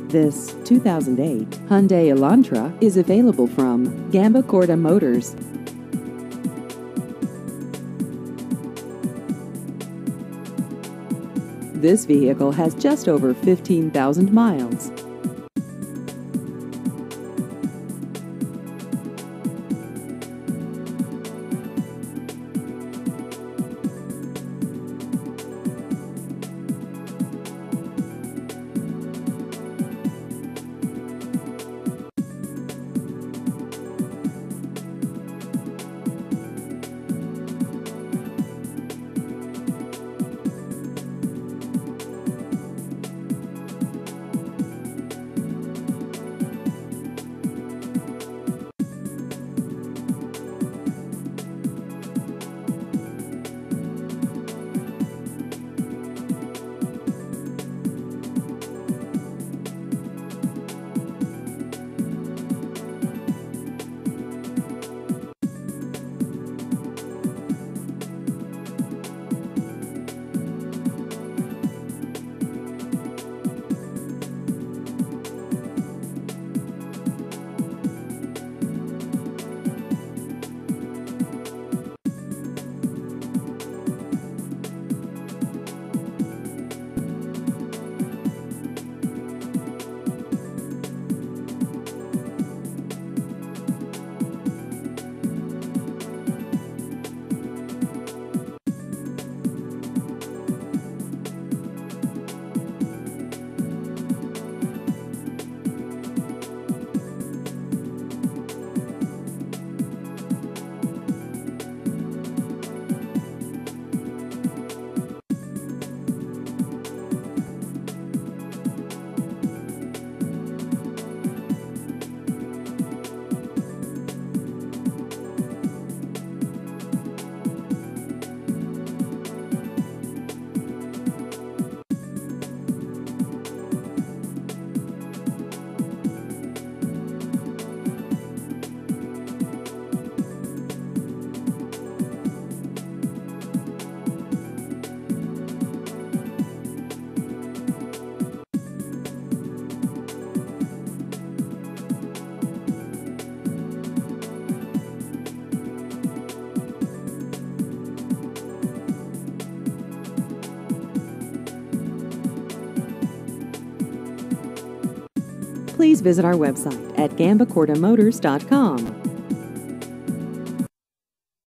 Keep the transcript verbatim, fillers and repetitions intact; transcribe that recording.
This two thousand eight Hyundai Elantra is available from Gamba Corda Motors. This vehicle has just over fifteen thousand miles. Please visit our website at gamba corda motors dot com.